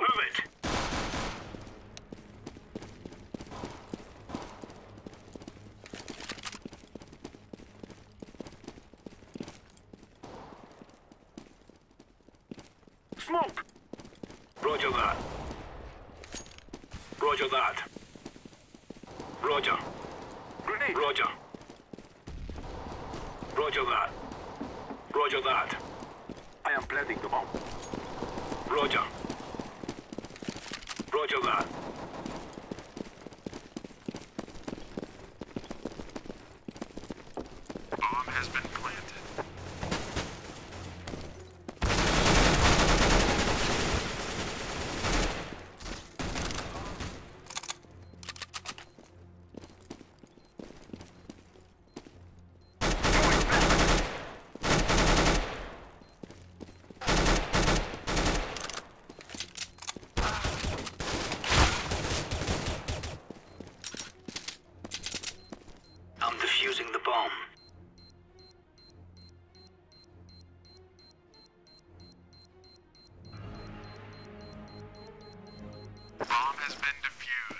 Move it! Smoke! Roger that. Roger that. Roger. Grenade. Roger. Roger that. Roger that. I am planting the bomb. Roger. Roger that. Bomb has been planted. I'm defusing the bomb. Bomb has been defused.